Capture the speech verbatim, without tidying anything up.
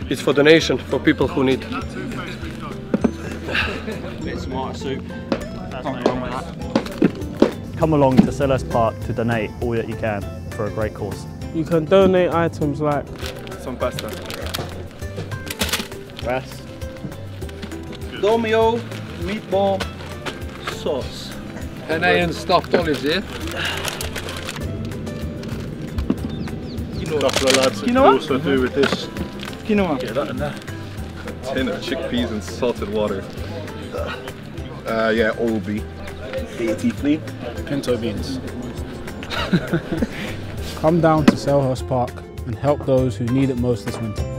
It's for donation for people who need. Bit of tomato soup. Come along to Selhurst Park to donate all that you can for a great cause. You can donate items like Some pasta. Rice. Domio, meatball, sauce. Penne and stuffed olives here. A couple of lads could also do with this. Quinoa. Get that in there. Tin of chickpeas and salted water. Uh, yeah, Oldby. eighty fleet. Pinto beans. Come down to Selhurst Park and help those who need it most this winter.